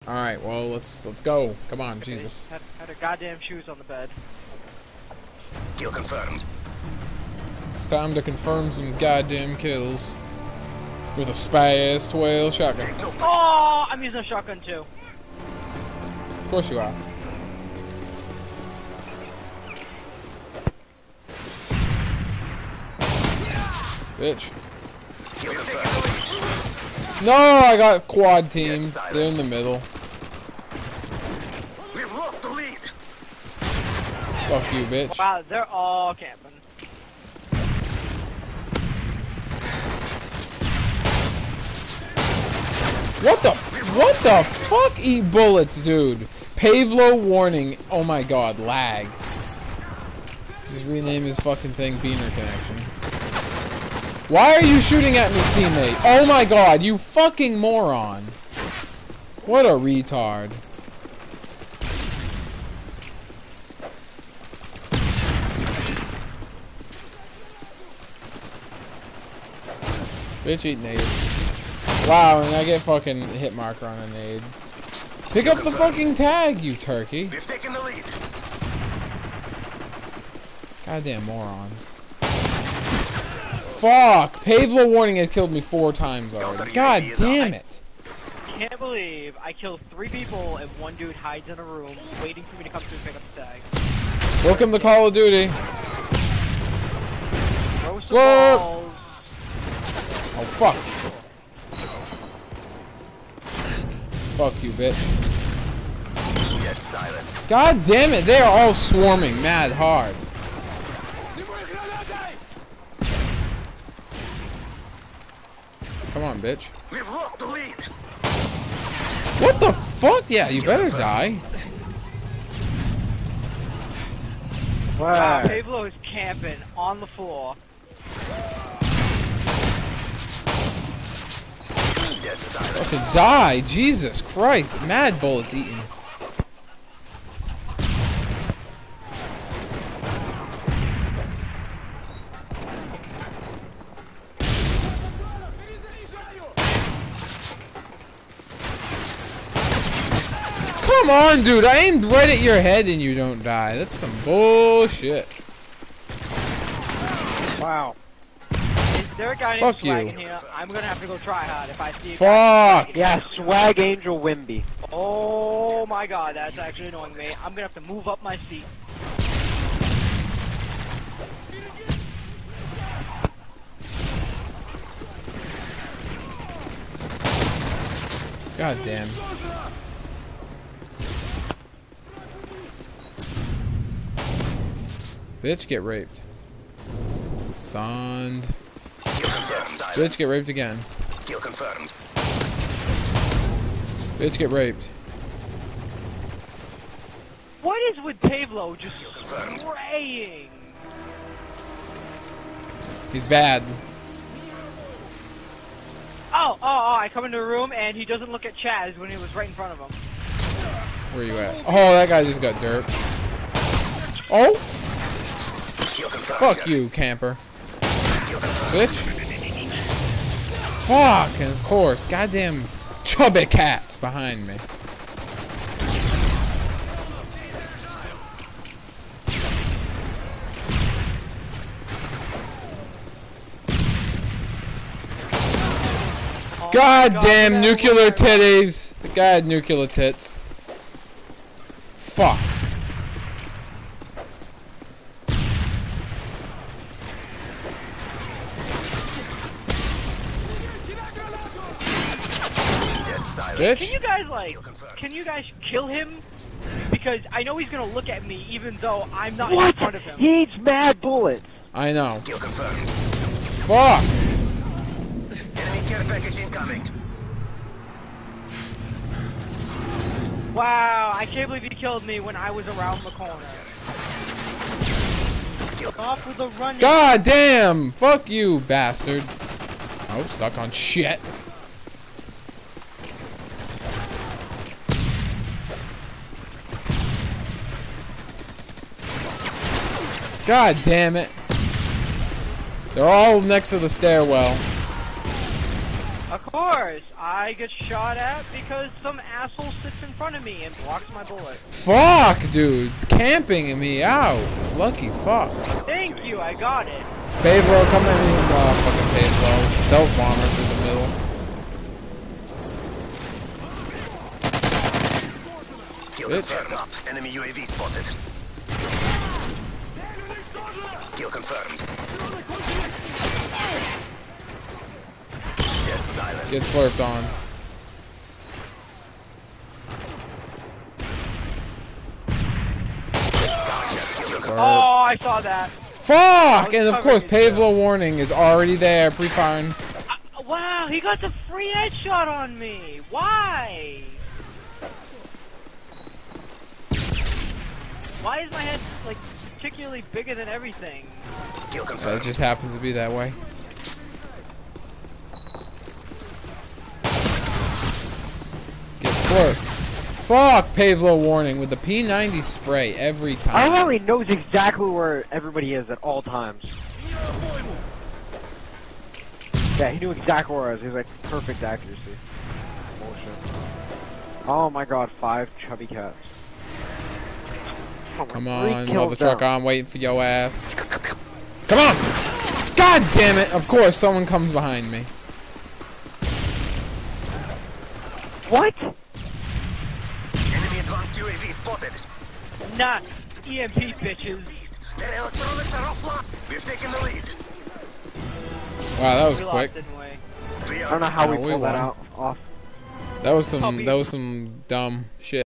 Alright, well, let's go. Come on, Jesus. Had her goddamn shoes on the bed. Kill confirmed. It's time to confirm some goddamn kills. With a spy-ass 12 shotgun. Oh, I'm using a shotgun too. Of course you are. Bitch. No, I got quad team. They're in the middle. We've lost the lead. Fuck you, bitch. Wow, they're all camping. What the fuck? Eat bullets, dude. Pavlo warning. Oh my god, lag. Just rename his fucking thing Beaner Connection. Why are you shooting at me, teammate? Oh my god, you fucking moron. What a retard. Bitch, eat nade. Wow, and I get fucking hit marker on a nade. Pick up the fucking tag, you turkey. We've taken the lead. Goddamn morons. Fuck! Pavlo warning has killed me 4 times already. God damn it! I can't believe I killed 3 people and 1 dude hides in a room waiting for me to come through and pick up the tag. Welcome to Call of Duty. Slurp! Oh fuck. Fuck you, bitch. Dead silence. God damn it, they are all swarming mad hard. Come on, bitch. We've lost the lead. What the fuck? Yeah, you better die. Wow. Pablo is camping on the floor. Dead silence. Fucking die. Jesus Christ. Mad bullets eating. Come on, dude. I aimed right at your head and you don't die. That's some bullshit. Wow. Is there a guy named Fuck Swag you. in here? I'm gonna have to go try hard if I see a Fuck. Yeah, Swag Angel Wimby. Oh my god, that's actually annoying me. I'm gonna have to move up my seat. God damn. Bitch, get raped. Stunned. Bitch, get raped again. Kill confirmed. Bitch, get raped. What is with Pablo just spraying? He's bad. Oh, I come into a room and he doesn't look at Chaz when he was right in front of him. Where you at? Oh, that guy just got dirt. Oh! Fuck you, camper. Bitch. Fuck, and of course, goddamn chubby cats behind me. Goddamn nuclear titties. The guy had nuclear tits. Fuck. Bitch. Can you guys kill him? Because I know he's gonna look at me even though I'm not in front of him. He eats mad bullets. I know. Kill confirmed. Fuck. Enemy care package incoming. Wow, I can't believe he killed me when I was around the corner. Off with the run. God damn! Fuck you, bastard. Oh, stuck on shit. God damn it. They're all next to the stairwell. Of course, I get shot at because some asshole sits in front of me and blocks my bullet. Fuck, dude. Camping me out. Lucky fuck. Thank you, I got it. Pavlo, come at me. Oh, fucking Pavlo. Stealth bomber through the middle. Kill Bitch. confirmed. Up. Enemy UAV spotted. Kill confirmed. Dead silence. Get slurped on. Oh, I saw that. Fuck! And of course, Pavlo warning is already there, pre-firing. Wow, he got the free headshot on me. Why? Why is my head like particularly bigger than everything? Kill It confirmed. just happens to be that way. Get slurped. Fuck! Pavlo warning with the P90 spray every time. I love how he knows exactly where everybody is at all times. Yeah, he knew exactly where I was. He was like perfect accuracy. Bullshit. Oh my god, 5 chubby cats. Oh, Come 3 on, kills mother truck, down. I'm waiting for your ass. Come on! God damn it! Of course, someone comes behind me. What? Enemy advanced UAV spotted. Not EMP bitches. Their electronics are offline. We've taken the lead. Wow, that was We quick. lost, didn't we? We I are don't know how No, we we pulled that won. out off. That was some dumb shit.